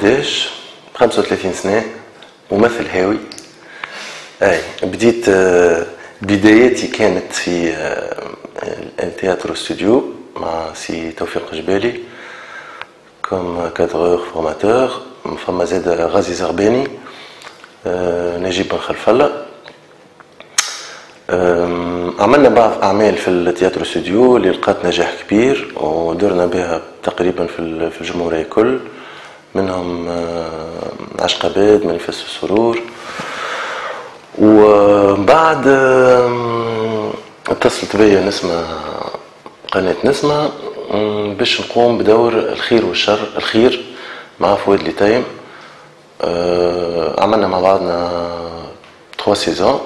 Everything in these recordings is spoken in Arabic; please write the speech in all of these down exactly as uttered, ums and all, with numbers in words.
وحداش، خمسة وثلاثين سنة، ممثل هاوي. اي بديت بداياتي كانت في التياترو ستوديو مع سي توفيق جبالي كوم كادغور فورماتور. فما زاد غازي زرباني، نجيب بن خلفله. عملنا بعض اعمال في التياترو ستوديو اللي لقات نجاح كبير ودرنا بها تقريبا في الجمهوريه الكل، منهم عشق باد، منفس السرور. وبعد اتصلت بيا نسمة قناة نسمة باش نقوم بدور الخير والشر. الخير مع فؤاد لتايم، عملنا مع بعضنا ثلاث سيزون،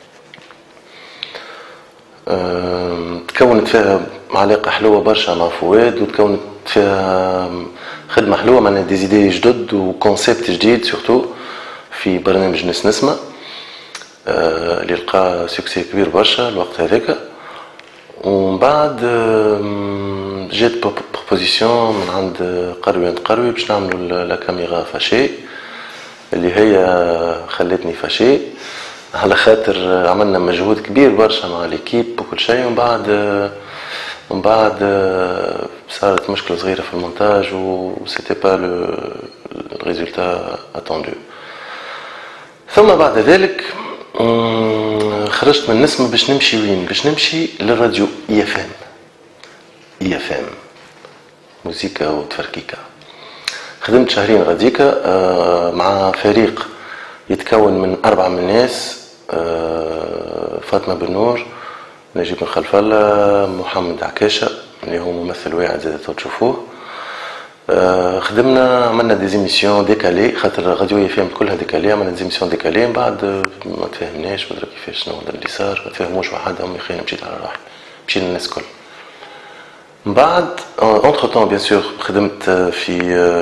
تكونت فيها علاقة حلوة برشا مع فؤاد، وتكونت فيها خدمة حلوة معنا ديزيدي جدد وكونسيبت جديد سورتو في برنامج ناس نسمة اللي لقى سوكسي كبير برشا الوقت هذاك. ومن بعد جات بروبوزيسيون من عند قروي عند قروي باش نعملوا لا كاميرا فاشي اللي هي خلتني فاشي على خاطر عملنا مجهود كبير برشا مع ليكيب وكل شيء. ومن بعد ومن بعد صارت مشكلة صغيرة في المونتاج و سيتي با لو ريزولتا اتوندو. ثم بعد ذلك خرجت من نسمة باش نمشي وين؟ باش نمشي للراديو اي اف ام. اي اف ام موسيقى وتفركيكا. خدمت شهرين غاديكا مع فريق يتكون من أربعة من الناس، فاطمة بن نور، نجيب بن خلفله، محمد عكاشة اللي هو ممثل واعد زاد تشوفوه. خدمنا عملنا دي زيميسيون ديكالي خاطر راديو اي اف ام كلها ديكالي، عملنا دي زيميسيون ديكالي. من بعد ما تفهمناش ودرا كيفاش شنو اللي صار، ما تفهموش وحدهم، يا خير مشيت على روحي، مشينا الناس الكل. من بعد اونتر طون بيان سور خدمت في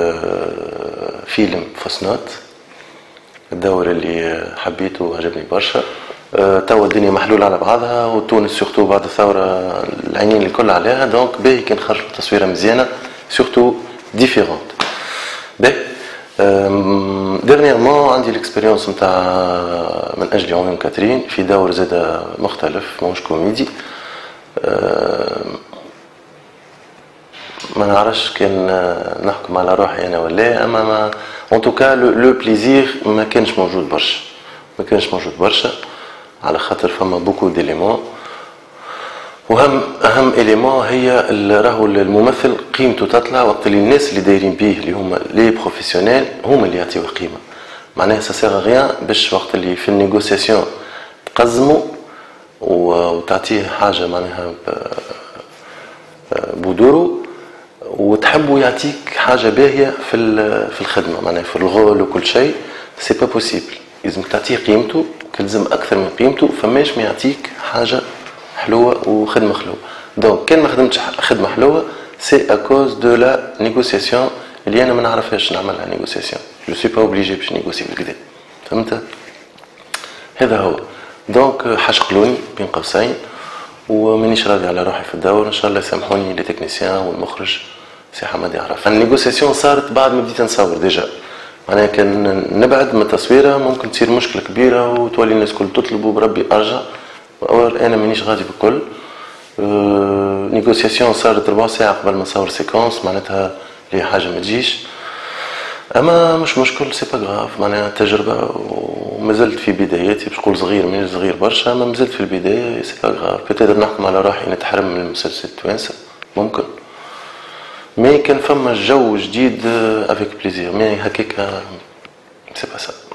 فيلم فوسنوت، الدور اللي حبيته وعجبني برشا. توا الدنيا محلولة على بعضها، وتونس سورتو بعد الثورة العينين الكل عليها، دونك باهي كان خرجوا تصويرة مزيانة سورتو ديفيرونت. باهي ديرنييرمون عندي الاكسبيريونس نتاع من اجل عيون كاترين في دور زاد مختلف ماهوش كوميدي. ما نعرفش كان نحكم على روحي انا ولا، اما ما ان توكا لو بليزير ما كانش موجود برشا، ما كانش موجود برشا على خاطر فما بوكو ديليمون. وهم اهم اليمون هي راهو الممثل قيمته تطلع وقت اللي الناس اللي دايرين بيه اللي هما لي بروفيسيونيل هما اللي يعطيوه قيمه. معناها سا سيغ غيان باش وقت اللي في النيغوسياسيون تقزموا وتعطيه حاجه معناها بودورو وتحبوا يعطيك حاجه باهيه في في الخدمه، معناها في الغول وكل شيء. سي با بوسيبل، لازم تعطيه قيمته، كلزم اكثر من قيمته، فماش ما يعطيك حاجه حلوه وخدمه حلوه. دونك كان ما خدمتش خدمه حلوه سي اكوز دو لا نيغوسياسيون اللي انا ما نعرفهاش نعملها نيغوسياسيون، جو سوي با اوبليجي باش نيغوسي بالكدا، فهمت؟ هذا هو. دونك حشقلوني بين قوسين ومانيش راضي على روحي في الدور، ان شاء الله يسامحوني لي تكنيسيان والمخرج سي حماد يعرف. النيغوسياسيون صارت بعد ما بديت نصور ديجا، معناها كان نبعد من التصويره ممكن تصير مشكله كبيره وتولي الناس كل تطلب وبربي ارجع، انا مانيش غادي بالكل. أه نيغوسياسيون صارت ربع ساعه قبل ما نصور سيكونس، معناتها لي حاجه ما تجيش، اما مش مشكل، سي با غراف، معناها تجربه ومازلت في بداياتي. باش نقول صغير مانيش صغير برشا، ما مازلت في البدايه، سي با غراف. بتقدر نحكم على روحي نتحرم من المسلسل التوانسه ممكن، مي كان فما جو جديد افيك بليزير، مي هكاك سي با سا.